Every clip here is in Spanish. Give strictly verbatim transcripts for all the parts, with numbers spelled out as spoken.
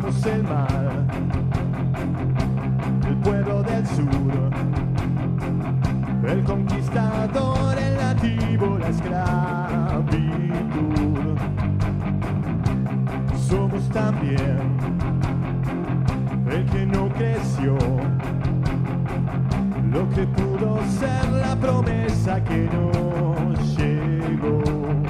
Somos el mar, el pueblo del sur, el conquistador, el nativo, la esclavitud. Somos también el que no creció, lo que pudo ser la promesa que no llegó.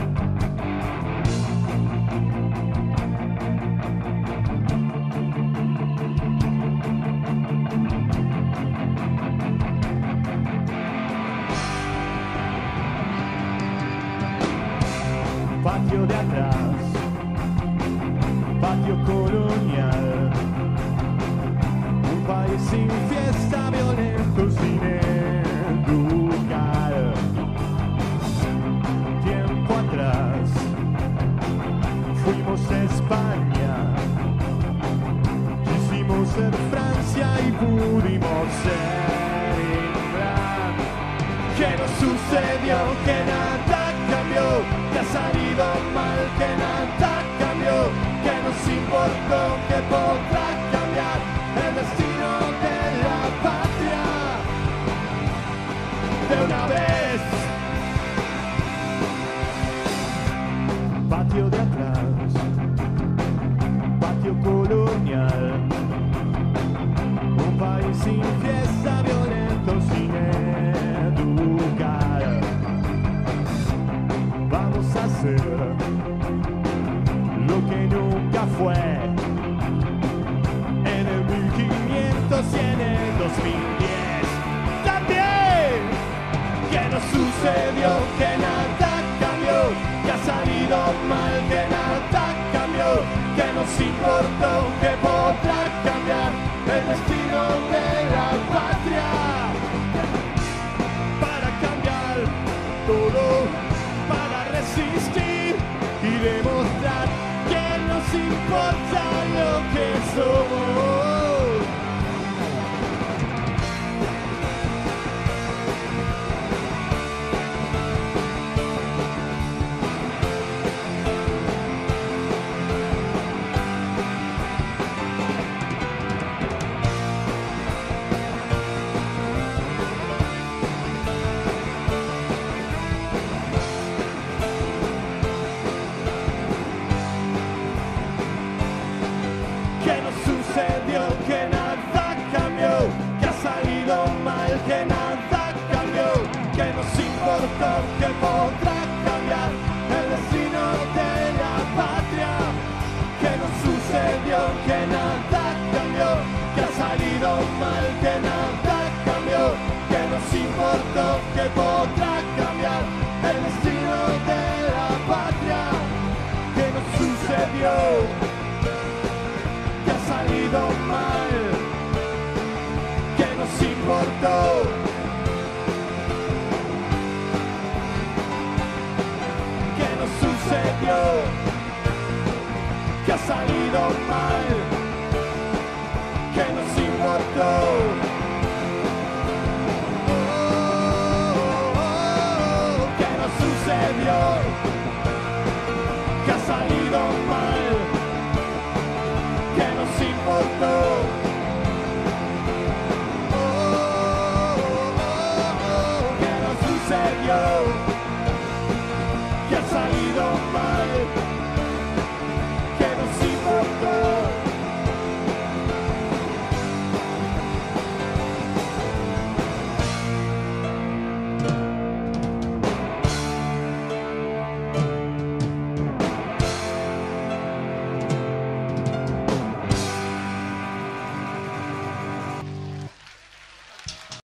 Patio de atrás, patio colonial, un país sin fiesta, violento, sin educar. Tiempo atrás, fuimos a España, quisimos ser Francia y pudimos ser Inglaterra. ¿Qué nos sucedió? Que nada cambió, que ha salido mal, que nada cambió, que nos importó, que podrá cambiar el destino de la patria de una vez. Patio de atrás, patio colonial, un país sin fiesta, violento, sin educar. Vamos a hacer lo que nunca fue en el mil quinientos y en el dos mil diez también. ¿Qué nos sucedió? Que nada cambió, que ha salido mal, que nada cambió, que nos importó, que podrá cambiar el destino de la patria para cambiar todo, para resistir y demostrar que nos importa lo que somos. ¿Qué nos sucedió? Que nada cambió, que ha salido mal, que nada cambió, que nos importó, que podrá cambiar el destino de la patria. ¿Qué nos sucedió? Que nada cambió, que ha salido mal, que nada cambió, que nos importó, que podrá cambiar el destino de la patria. ¿Qué nos sucedió? Salido mal, que nos importó.